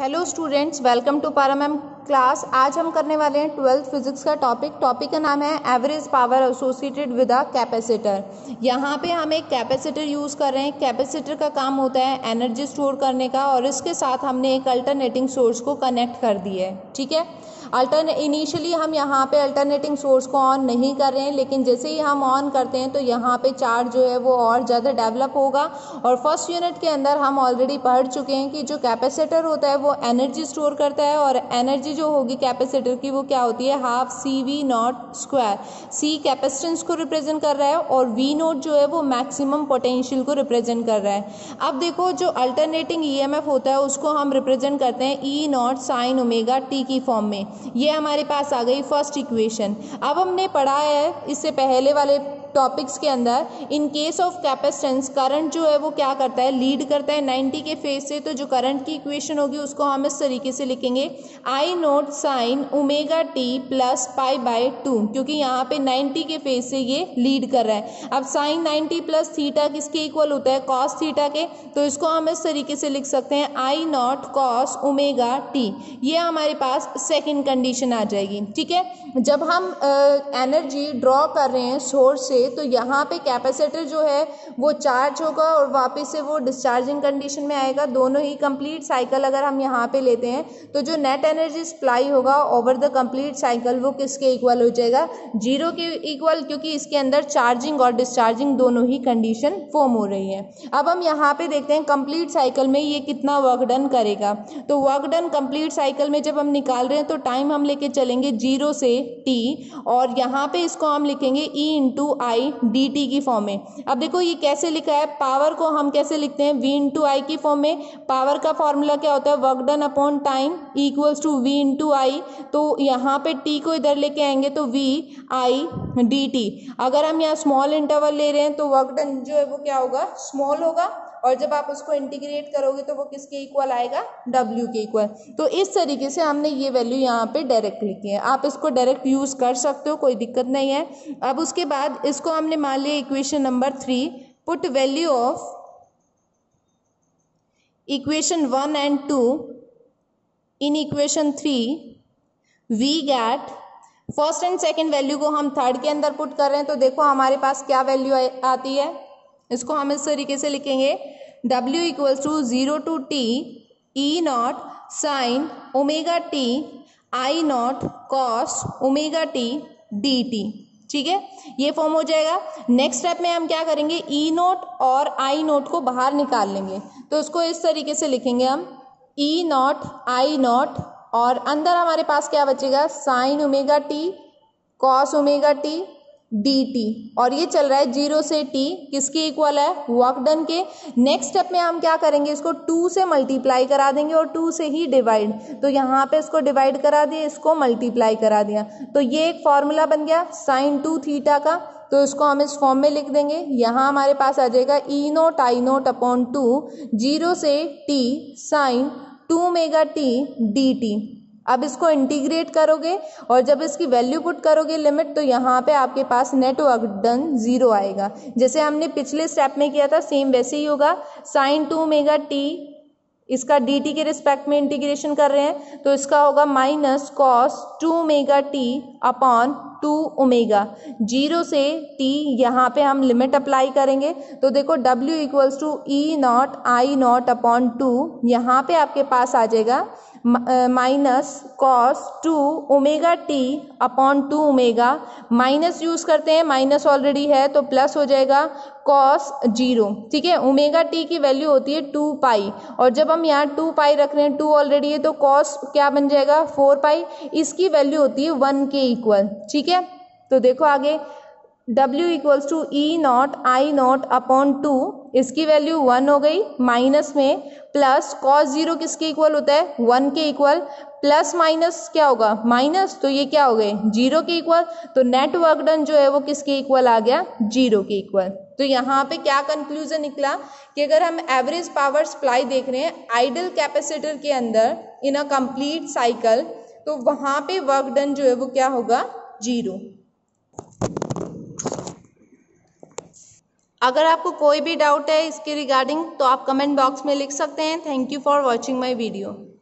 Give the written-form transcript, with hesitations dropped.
Hello students, welcome to Para ma'am class. आज हम करने वाले हैं 12th फिजिक्स का टॉपिक का नाम है average power associated with a capacitor. यहाँ पे हम एक कैपेसिटर यूज़ कर रहे हैं। कैपेसिटर का काम होता है एनर्जी स्टोर करने का, और इसके साथ हमने एक अल्टरनेटिंग सोर्स को कनेक्ट कर दिया है। ठीक है, इनिशियली हम यहाँ पे अल्टरनेटिंग सोर्स को ऑन नहीं कर रहे हैं, लेकिन जैसे ही हम ऑन करते हैं तो यहाँ पे चार्ज जो है वो और ज़्यादा डेवलप होगा। और फर्स्ट यूनिट के अंदर हम ऑलरेडी पढ़ चुके हैं कि जो कैपेसिटर होता है वो एनर्जी स्टोर करता है, और एनर्जी जो होगी कैपेसिटर की वो क्या होती है, half C V naught square. C capacitance को रिप्रेजेंट कर रहा है और वी नोट जो है वो मैक्सिमम पोटेंशियल को रिप्रेजेंट कर रहा है। अब देखो, जो अल्टरनेटिंग ईएमएफ होता है उसको हम रिप्रेजेंट करते हैं E naught sine omega T की फॉर्म में। ये हमारे पास आ गई फर्स्ट इक्वेशन। अब हमने पढ़ा है इससे पहले वाले टॉपिक्स के अंदर, in case of capacitance current जो है वो क्या करता है, लीड करता है 90 के फेज से। तो जो करंट की इक्वेशन होगी उसको हम इस तरीके से लिखेंगे, I naught sine omega T plus pi by 2, क्योंकि यहाँ पे 90 के फेज से ये लीड कर रहा है। अब साइन 90 प्लस थीटा किसके इक्वल होता है, कॉस थीटा के। तो इसको हम इस तरीके से लिख सकते हैं, I naught cos omega T. ये हमारे पास सेकेंड कंडीशन आ जाएगी। ठीक है, जब हम एनर्जी ड्रॉ कर रहे हैं सोर्स से, तो यहाँ पे कैपेसिटर जो है वो चार्ज होगा और वापस से वो डिस्चार्जिंग कंडीशन में आएगा। दोनों ही कंप्लीट साइकिल अगर हम यहाँ पे लेते हैं तो जो नेट एनर्जी सप्लाई होगा ओवर द कंप्लीट साइकिल वो किसके इक्वल हो जाएगा, जीरो के इक्वल, क्योंकि इसके अंदर चार्जिंग और डिस्चार्जिंग दोनों ही कंडीशन फॉर्म हो रही है। अब हम यहाँ पे देखते हैं कंप्लीट साइकिल में ये कितना वर्क डन करेगा। तो वर्क डन कंप्लीट साइकिल में जब हम निकाल रहे हैं तो टाइम हम लेके चलेंगे 0 से t, और यहाँ पे इसको हम लिखेंगे e into I D T की फॉर्म में। अब देखो ये कैसे लिखा है, पावर को हम कैसे लिखते हैं, v इंटू आई की फॉर्म में। पावर का फॉर्मूला क्या होता है, work done upon time equals to v into I. तो यहाँ पे t को इधर लेके आएंगे तो v आई डी टी। अगर हम यहाँ स्मॉल इंटरवल ले रहे हैं तो वर्क डन जो है वो क्या होगा, स्मॉल होगा, और जब आप उसको इंटीग्रेट करोगे तो वो किसके इक्वल आएगा, W के इक्वल। तो इस तरीके से हमने ये वैल्यू यहाँ पे डायरेक्ट लिखी है। आप इसको डायरेक्ट यूज कर सकते हो, कोई दिक्कत नहीं है। अब उसके बाद इसको हमने मान लिया equation number 3, put value of equation 1 and 2 in equation 3, we get first and second value को हम थर्ड के अंदर पुट कर रहे हैं। तो देखो हमारे पास क्या वैल्यू आती है, इसको हम इस तरीके से लिखेंगे, W equals to 0 to T E naught sine omega T I naught cos omega T D T. ठीक है, ये फॉर्म हो जाएगा। नेक्स्ट स्टेप में हम क्या करेंगे, ई नोट और आई नोट को बाहर निकाल लेंगे। तो उसको इस तरीके से लिखेंगे हम, ई नॉट आई नॉट, और अंदर हमारे पास क्या बचेगा, sine omega T cos omega T D T. और ये चल रहा है 0 से t, किसके इक्वल है, वर्क डन के। नेक्स्ट स्टेप में हम क्या करेंगे, इसको 2 से मल्टीप्लाई करा देंगे और 2 से ही डिवाइड। तो यहाँ पे इसको डिवाइड करा दिया, इसको मल्टीप्लाई करा दिया, तो ये एक फॉर्मूला बन गया साइन 2 थीटा का। तो इसको हम इस फॉर्म में लिख देंगे। यहाँ हमारे पास आ जाएगा E naught I naught upon 2 0 से t sine 2 omega T D T. अब इसको इंटीग्रेट करोगे और जब इसकी वैल्यू पुट करोगे लिमिट, तो यहाँ पे आपके पास नेट वर्क डन 0 आएगा। जैसे हमने पिछले स्टेप में किया था सेम वैसे ही होगा। साइन 2 ओमेगा टी, इसका डी टी के रिस्पेक्ट में इंटीग्रेशन कर रहे हैं, तो इसका होगा minus cos 2 omega T upon 2 omega. 0 से t यहाँ पे हम लिमिट अप्लाई करेंगे। तो देखो W equals to E naught I naught upon 2, यहाँ पे आपके पास आ जाएगा minus cos 2 omega T upon 2 omega. Minus use करते हैं, माइनस ऑलरेडी है तो प्लस हो जाएगा कॉस 0। ठीक है, ओमेगा टी की वैल्यू होती है 2 पाई, और जब हम यहाँ 2 पाई रख रहे हैं, 2 ऑलरेडी है तो कॉस क्या बन जाएगा 4 पाई। इसकी वैल्यू होती है 1 के इक्वल। ठीक है, तो देखो आगे W equals to E naught I naught upon 2, इसकी वैल्यू 1 हो गई, माइनस में प्लस कॉस 0 किसके इक्वल होता है, 1 के इक्वल, प्लस माइनस क्या होगा माइनस, तो ये क्या हो गए 0 के इक्वल। तो नेट वर्क डन जो है वो किसके इक्वल आ गया, 0 के इक्वल। तो यहाँ पे क्या कंक्लूजन निकला कि अगर हम एवरेज पावर सप्लाई देख रहे हैं आइडल कैपेसिटर के अंदर इन अ कंप्लीट साइकिल, तो वहां पे वर्क डन जो है वो क्या होगा, 0। अगर आपको कोई भी डाउट है इसके रिगार्डिंग तो आप कमेंट बॉक्स में लिख सकते हैं। Thank you for watching my video.